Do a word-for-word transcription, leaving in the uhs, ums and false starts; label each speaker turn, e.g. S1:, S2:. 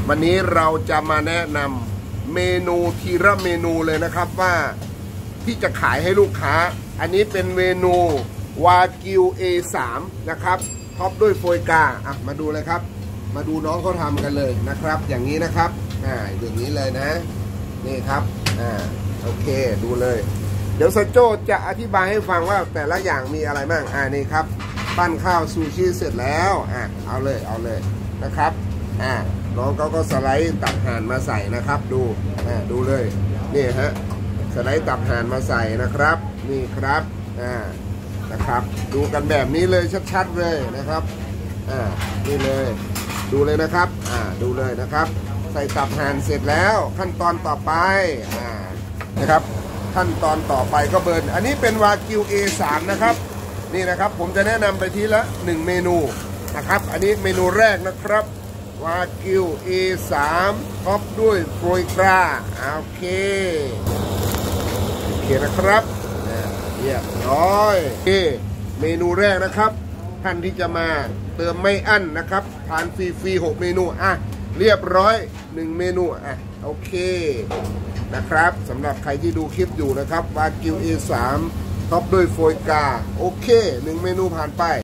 S1: วันนี้เราจะมาแนะนำเมนูทีละเมนูเลยนะครับว่าที่จะขายให้ลูกค้าอันนี้เป็นเมนูวากิว เอ สาม นะครับท็อปด้วยโฟยกาอ่ะมาดูเลยครับมาดูน้องเขาทำกันเลยนะครับอย่างนี้นะครับอ่าอย่างนี้เลยนะนี่ครับอ่าโอเคดูเลยเดี๋ยวซาโจ้จะอธิบายให้ฟังว่าแต่ละอย่างมีอะไรบ้างอ่านี่ครับปั้นข้าวซูชิเสร็จแล้วอ่ะเอาเลยเอาเลยนะครับอ่าน้องเขาก็สไลด์ตัดห่านมาใส่นะครับดูอ่าดูเลยนี่ฮะสไลด์ตัดห่านมาใส่นะครับนี่ครับอ่านะครับดูกันแบบนี้เลยชัดๆเลยนะครับอ่านี่เลยดูเลยนะครับอ่าดูเลยนะครับใส่ตับห่านเสร็จแล้วขั้นตอนต่อไปอ่านะครับขั้นตอนต่อไปก็เบิร์นอันนี้เป็นวากิว เอ สาม นะครับนี่นะครับผมจะแนะนำไปทีละหนึ่งเมนูนะครับอันนี้เมนูแรกนะครับวากิว เอ สามท็อปด้วยโฟยกราโอเคโอเคนะครับเรียบร้อยโอเคเมนูแรกนะครับท่านที่จะมาเติมไม่อั้นนะครับทานฟรีๆหกเมนูอ่ะเรียบร้อยหนึ่งเมนูอ่ะโอเคนะครับสำหรับใครที่ดูคลิปอยู่นะครับวากิว เอ สามท็อปด้วยโฟยกาโอเคหนึ่งเมนูผ่านไป